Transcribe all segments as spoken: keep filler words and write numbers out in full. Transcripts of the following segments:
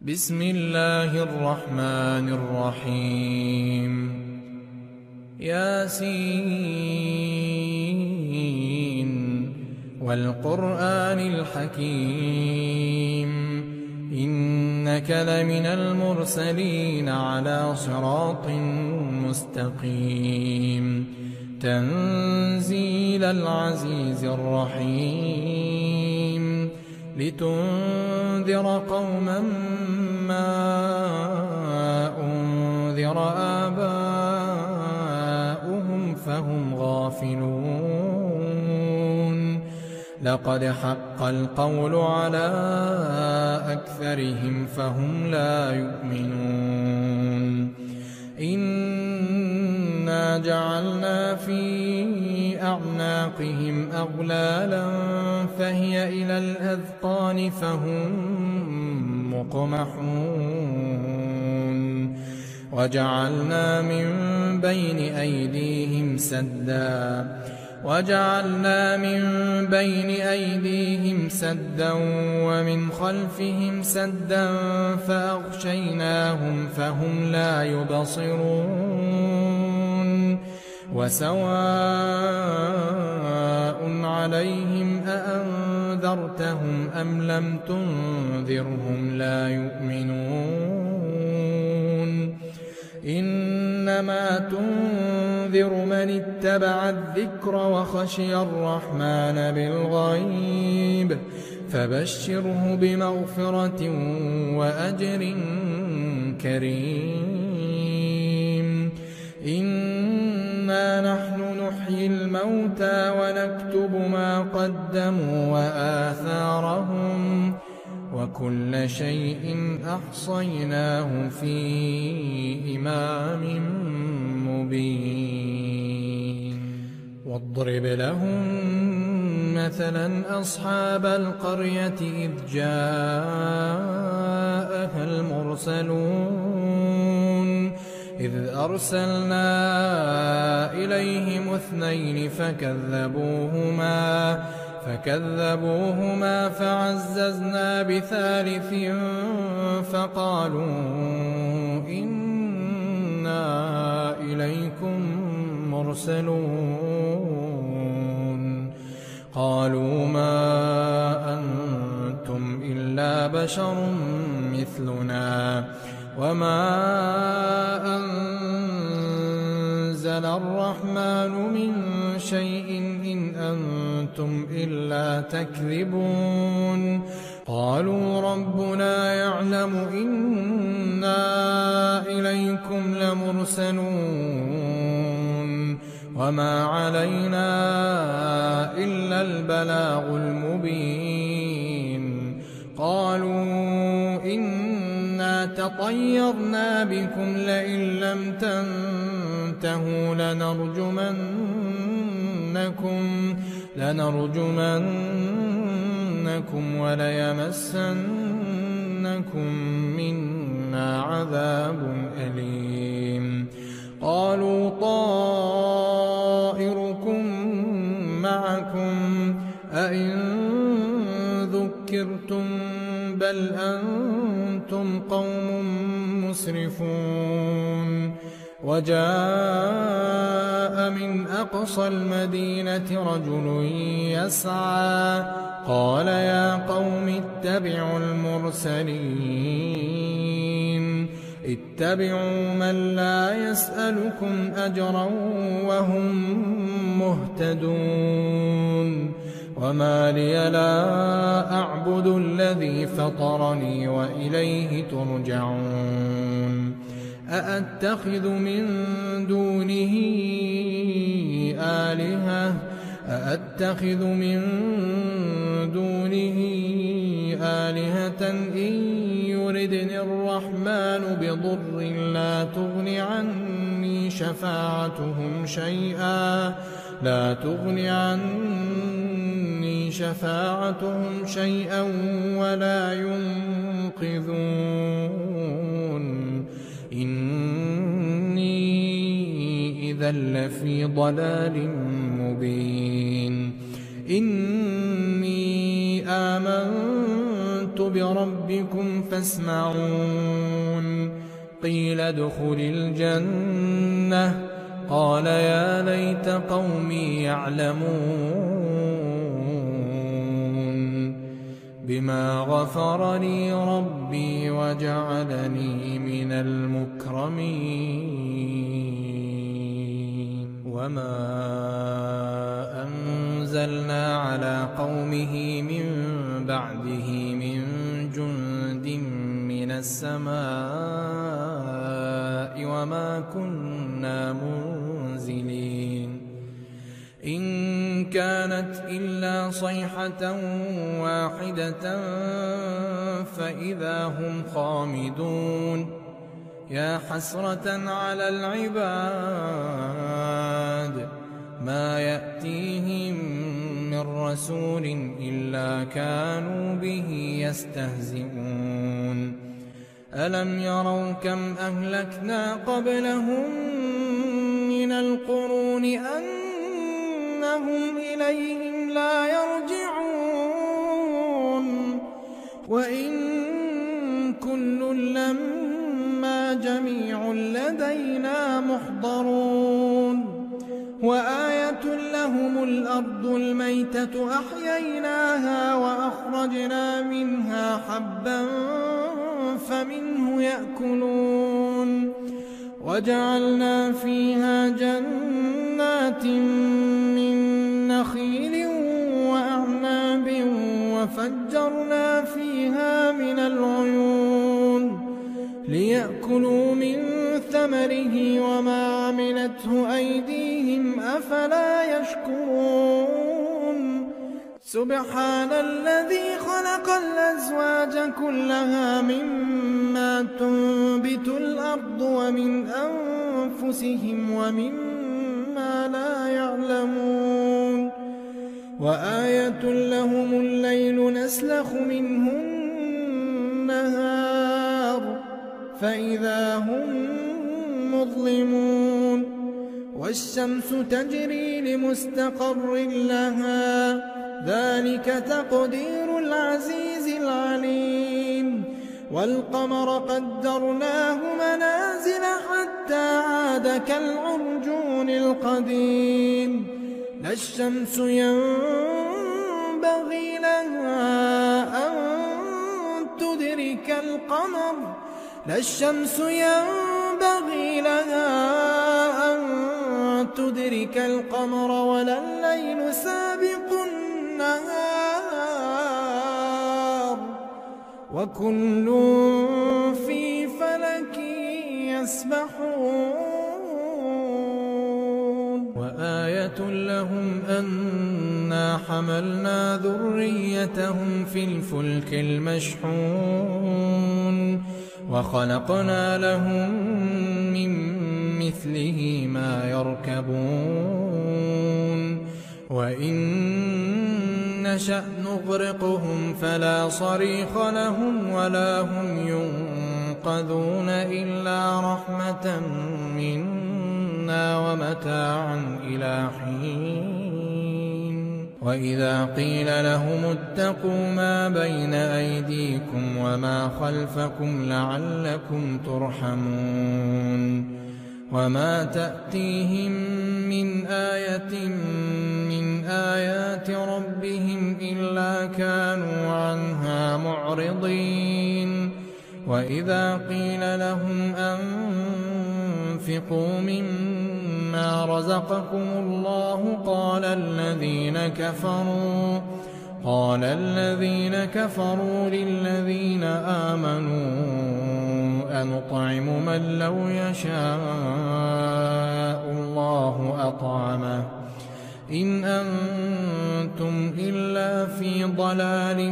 بسم الله الرحمن الرحيم ياسين والقرآن الحكيم إنك لمن المرسلين على صراط مستقيم تنزيل العزيز الرحيم لتنذر قوما ما أنذر آباؤهم فهم غافلون لقد حق القول على أكثرهم فهم لا يؤمنون إنا جعلنا في أعناقهم أغلالا فهي إلى الأذقان فهم مقمحون وجعلنا من بين أيديهم سدا وجعلنا من بين أيديهم سدا ومن خلفهم سدا فأغشيناهم فهم لا يبصرون وسواء عليهم أأنذرتهم أم لم تنذرهم لا يؤمنون إنما تنذر من اتبع الذكر وخشي الرحمن بالغيب فبشره بمغفرة وأجر كريم إنا نحن نحيي الموتى ونكتب ما قدموا وآثارهم وكل شيء أحصيناه في إمام مبين واضرب لهم مثلا أصحاب القرية إذ جاءها المرسلون إذ أرسلنا إليهم اثنين فكذبوهما فكذبوهما فعززنا بثالث فقالوا إنا إليكم مرسلون قالوا ما أنتم إلا بشر مثلنا وما أنزل الرحمن من شيء إن أنتم إلا تكذبون قالوا ربنا يعلم إنا إليكم لمرسلون وما علينا إلا البلاغ المبين قالوا إنا تطيرنا بكم لئن لم تنتهوا لنرجمنكم لنرجمنكم وليمسنكم منا عذاب أليم قالوا طائركم معكم أئن ذكرتم بل أنتم قوم مسرفون وجاء من أقصى المدينة رجل يسعى قال يا قوم اتبعوا المرسلين اتبعوا من لا يسألكم أجرا وهم مهتدون وما لي لا أعبد الذي فطرني وإليه ترجعون أأتخذ من دونه آلهة أأتخذ من دونه آلهة إن يردني الرحمن بضر لا تغن عني شفاعتهم شيئا لا تغن عني شفاعتهم شيئا ولا ينقذون إني إذا لفي ضلال مبين إني آمنت بربكم فاسمعون قيل ادخل الجنة قال يا ليت قومي يعلمون بما غفر لي ربي وجعلني من المكرمين وما أنزلنا على قومه من بعده من جند من السماء وما كنا منزلين إن كانت إلا صيحة واحدة فإذا هم خامدون يا حسرة على العباد ما يأتيهم من رسول إلا كانوا به يستهزئون ألم يروا كم أهلكنا قبلهم من القرون أنهم إليهم لا يرجعون وإن كل لما جميع لدينا محضرون وآية لهم الأرض الميتة أحييناها وأخرجنا منها حبا فمنه يأكلون وجعلنا فيها جنات من نخيل وأعناب وفجرنا فيها من العيون ليأكلوا من ثمره وما عملته أيديهم أفلا يشكرون سبحان الذي خلق الأزواج كلها مما تنبت الأرض ومن أنفسهم ومما لا يعلمون وآية لهم الليل نسلخ منه النهار فإذا هم مظلمون والشمس تجري لمستقر لها ذلك تقدير العزيز العليم والقمر قدرناه منازل حتى عاد كالعرجون القديم لا الشمس ينبغي لها أن تدرك القمر لا الشمس ينبغي لها أن تدرك القمر ولا الليل سابق النهار وكل في فلك يسبحون وآية لهم أنا حملنا ذريتهم في الفلك المشحون وخلقنا لهم من مثله ما يركبون وإن نشأ نغرقهم فلا صريخ لهم ولا هم ينقذون إلا رحمة منا ومتاعا إلى حين وإذا قيل لهم اتقوا ما بين أيديكم وما خلفكم لعلكم ترحمون وما تأتيهم من آية من آيات ربهم إلا كانوا عنها معرضين وإذا قيل لهم أنفقوا مما رزقكم الله قال الذين كفروا قال الذين كفروا للذين آمنوا أنطعم من لو يشاء الله أطعمه إن أنتم إلا في ضلال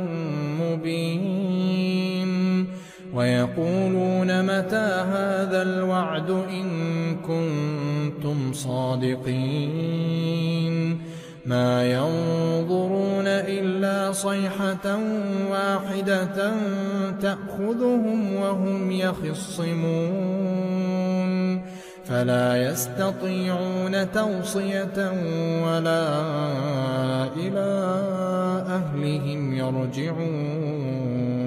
مبين ويقولون متى هذا الوعد إن كنتم صادقين ما ينظرون إلا صيحة واحدة تأخذهم وهم يخصمون فلا يستطيعون توصية ولا إلى أهلهم يرجعون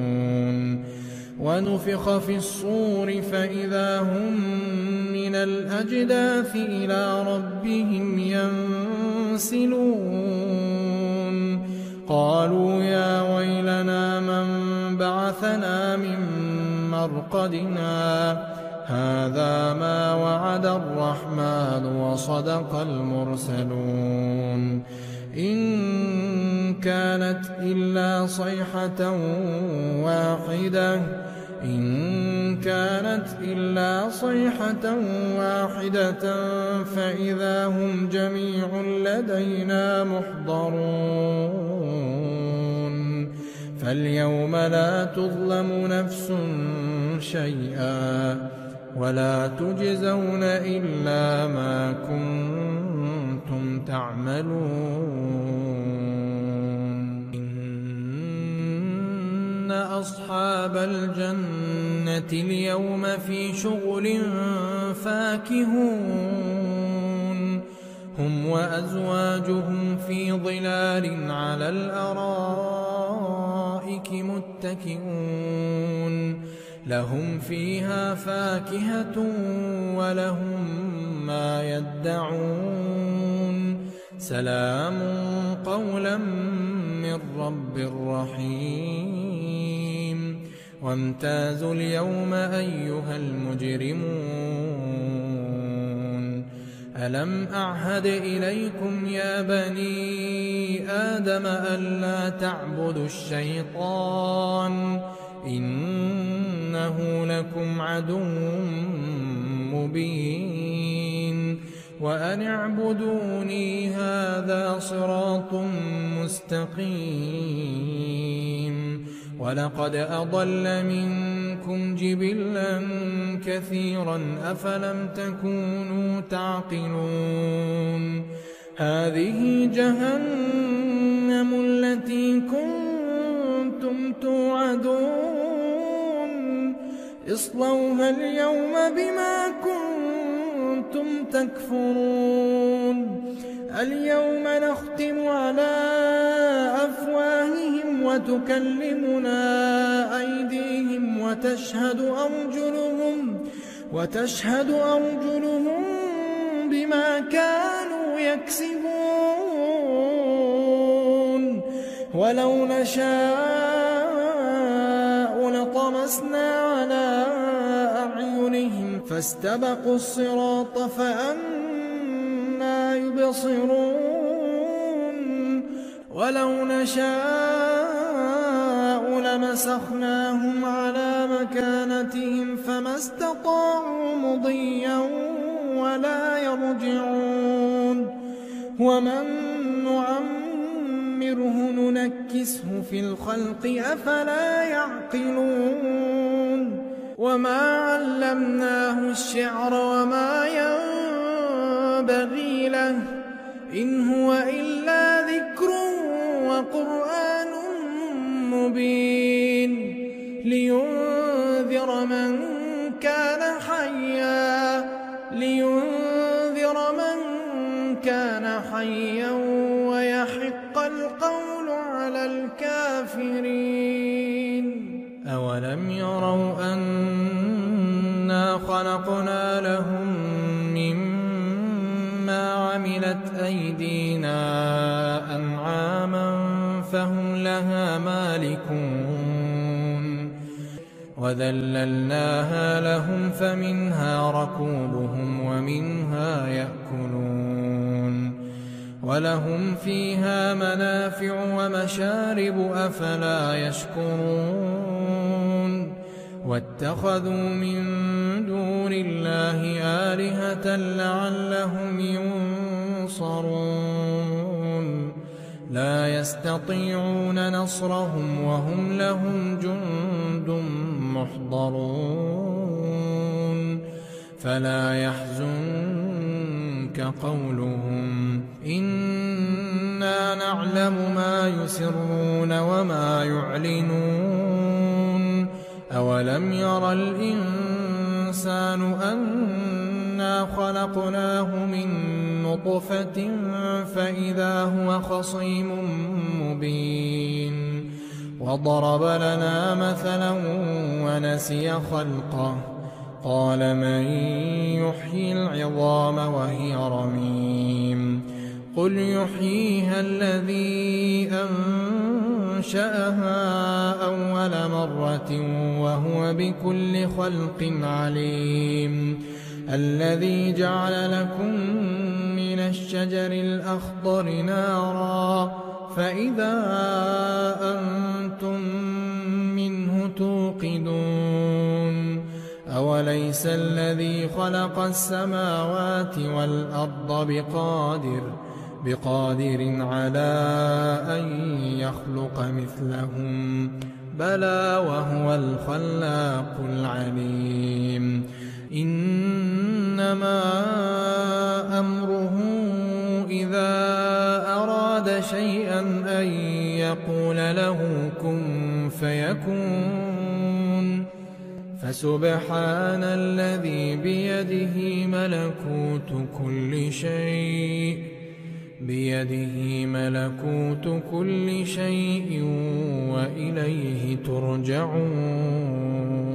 ونفخ في الصور فإذا هم من الأجداث إلى ربهم ينسلون قالوا يا ويلنا من بعثنا من مرقدنا هذا ما وعد الرحمن وصدق المرسلون إن كانت إلا صيحة واحدة إن كانت إلا صيحة واحدة فإذا هم جميع لدينا محضرون فاليوم لا تظلم نفس شيئا ولا تجزون إلا ما كنتم تعملون إن أصحاب الجنة اليوم في شغل فاكهون هم وأزواجهم في ظلال على الأرائك متكئون لهم فيها فاكهة ولهم ما يدعون سلام قولا من رب رحيم وامتازوا اليوم أيها المجرمون ألم أعهد إليكم يا بني آدم ألا تعبدوا الشيطان إنه لكم عدو مبين وأن اعبدوني هذا صراط مستقيم ولقد أضل منكم جبلا كثيرا أفلم تكونوا تعقلون هذه جهنم التي كنتم توعدون اصلوها اليوم بما كنتم تكفرون اليوم نختم على أفواههم وتكلمنا أيديهم وتشهد أرجلهم وتشهد أرجلهم بما كانوا يكسبون ولو نشاء لطمسنا على أعينهم فاستبقوا الصراط فأنى يبصرون ولو نشاء لمسخناهم على مكانتهم فما استطاعوا مضيا ولا يرجعون ومن نعمره ننكسه في الخلق أفلا يعقلون وما علمناه الشعر وما ينبغي له إن هو إلا ذكر وقرآن مبين لينذر من كان حيا لينذر من كان حيا ويحق القول على الكافرين أولم يروا أنا خلقنا لهم مما عملت أيدينا أنعاما فهم لها مالكون وذللناها لهم فمنها ركوبهم ومنها يأكلون ولهم فيها منافع ومشارب أفلا يشكرون واتخذوا من دون الله آلهة لعلهم ينصرون لا يستطيعون نصرهم وهم لهم جند محضرون فلا يحزنك قولهم إنا نعلم ما يسرون وما يعلنون أولم ير الإنسان أنا خلقناه من نطفة فإذا هو خصيم مبين وضرب لنا مثلا ونسي خلقه قال من يحيي العظام وهي رميم قل يحييها الذي أنشأها أول مرة وهو بكل خلق عليم الذي جعل لكم من الشجر الأخضر نارا فإذا أنتم منه توقدون أوليس الذي خلق السماوات والأرض بقادر بقادر على أن يخلق مثلهم بلى وهو الخلاق العليم إنما أمره إذا أراد شيئا أن يقول له كن فيكون فسبحان الذي بيده ملكوت كل شيء بيده ملكوت كل شيء وإليه ترجعون.